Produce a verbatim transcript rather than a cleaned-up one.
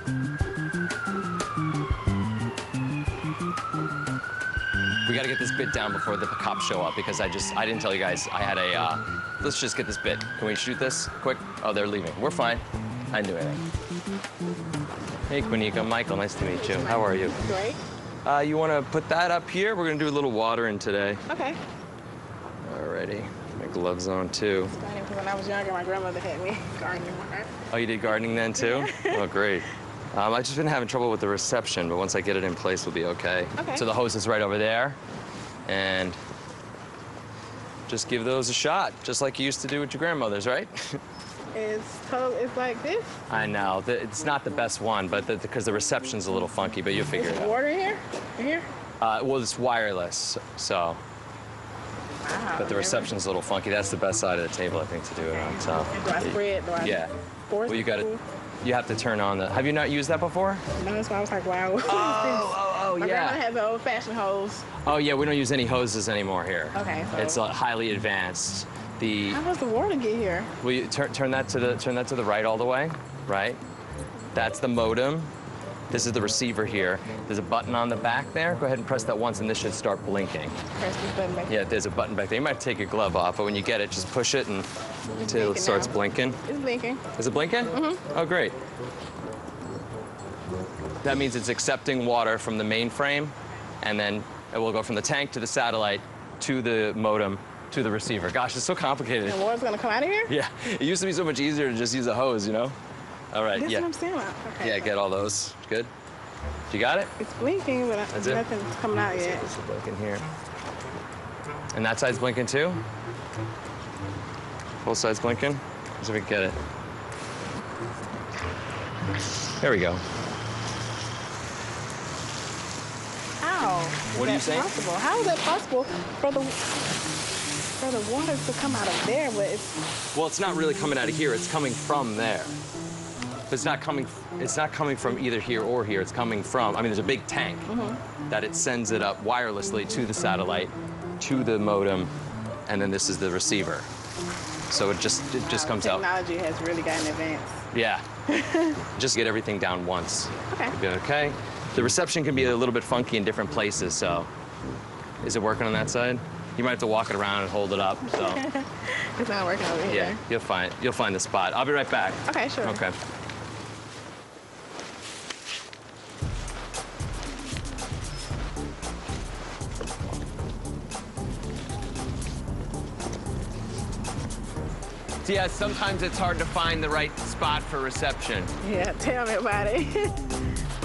We gotta get this bit down before the cops show up because I just, I didn't tell you guys, I had a, uh, let's just get this bit. Can we shoot this quick? Oh, they're leaving. We're fine. I didn't do anything. Hey, Quinico. Michael, nice to meet you. How are you? Great. Uh, you wanna put that up here? We're gonna do a little watering today. Okay. Alrighty. My gloves on, too. It's funny because when I was younger, my grandmother had me gardening with her. Oh, you did gardening then, too? Oh, great. Um, I've just been having trouble with the reception, but once I get it in place, we'll be okay. Okay. So the hose is right over there, and just give those a shot, just like you used to do with your grandmother's, right? It's total, it's like this. I know. The, it's not the best one, but the, because the reception's a little funky, but you'll figure Is it out. water here? Here? Uh, well, it's wireless, so. Wow. But the reception's a little funky. That's the best side of the table, I think, to do it on. So. And do I spread? Do I Yeah. force Well, you got to. it? You have to turn on the. Have you not used that before? No, that's why I was like, wow. Oh, oh, oh, My yeah. grandma has an old-fashioned hose. Oh yeah, we don't use any hoses anymore here. Okay, so- It's uh, highly advanced. The How does the water get here? will you turn turn that to the turn that to the right all the way, right? That's the modem. This is the receiver here. There's a button on the back there. Go ahead and press that once, and this should start blinking. Press this button back. Yeah, there's a button back there. You might have to take your glove off, but when you get it, just push it and until it blinking starts now. blinking. It's blinking. Is it blinking? Mm-hmm. Oh, great. That means it's accepting water from the mainframe, and then it will go from the tank to the satellite to the modem to the receiver. Gosh, it's so complicated. And water's gonna come out of here? Yeah, it used to be so much easier to just use a hose, you know? All right, That's yeah. what I'm saying. Okay. Yeah, get all those. Good. You got it? It's blinking, but That's it? nothing's coming out yet. It's blinking here. And that side's blinking too? Both sides blinking? Let's see if we can get it. There we go. How? What are you is that saying? Possible? How is that possible for the for the water to come out of there? But it's Well, it's not really coming out of here. It's coming from there. But it's not coming. It's not coming from either here or here. It's coming from. I mean, there's a big tank that it sends it up wirelessly to the satellite, to the modem, and then this is the receiver. So it just it just wow, comes out. technology has really gotten advanced. Yeah. Just get everything down once. Okay. You'll be okay. The reception can be a little bit funky in different places. So, is it working on that side? You might have to walk it around and hold it up. So. It's not working over here. Yeah, you'll find you'll find the spot. I'll be right back. Okay, sure. Okay. Yeah, sometimes it's hard to find the right spot for reception. Yeah, tell me about it.